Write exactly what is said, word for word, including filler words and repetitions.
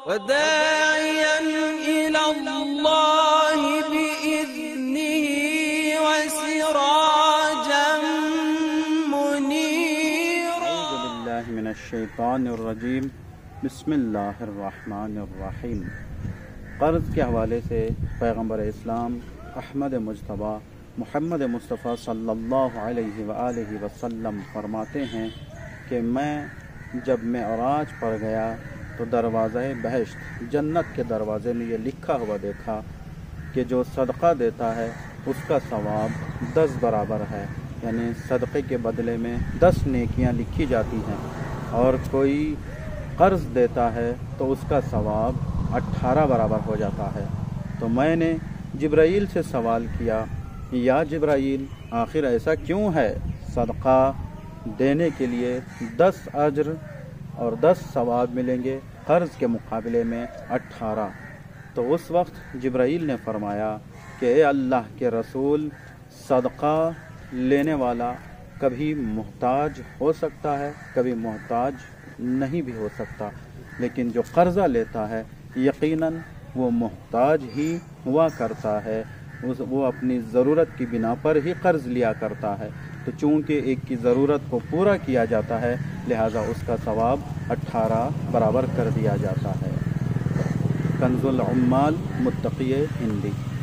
وداعيا إلى الله بإذنه وسراجا منيرا. اعوذ باللہ من الشیطان الرجیم. بسم اللہ الرحمن الرحیم. قرض کے حوالے سے پیغمبر اسلام احمد مجتبیٰ محمد مصطفیٰ صلی اللہ علیہ وآلہ وسلم فرماتے ہیں کہ میں جب معراج پر گیا تو دروازہ بہشت جنت کے دروازے میں یہ لکھا ہوا دیکھا کہ جو صدقہ دیتا ہے اس کا ثواب دس برابر ہے، یعنی صدقے کے بدلے میں دس نیکیاں لکھی جاتی ہیں، اور کوئی قرض دیتا ہے تو اس کا ثواب اٹھارہ برابر ہو جاتا ہے. تو میں نے جبرائیل سے سوال کیا، یا جبرائیل آخر ایسا کیوں ہے؟ صدقہ دینے کے لیے دس اجر اور دس ثواب ملیں گے، قرض کے مقابلے میں اٹھارہ. تو اس وقت جبرائیل نے فرمایا کہ اے اللہ کے رسول، صدقہ لینے والا کبھی محتاج ہو سکتا ہے، کبھی محتاج نہیں بھی ہو سکتا، لیکن جو قرضہ لیتا ہے یقیناً وہ محتاج ہی ہوا کرتا ہے، وہ اپنی ضرورت کی بنا پر ہی قرض لیا کرتا ہے. تو چونکہ ایک کی ضرورت کو پورا کیا جاتا ہے لہذا اس کا ثواب اٹھارہ برابر کر دیا جاتا ہے. کنز العمال متقی ہندی.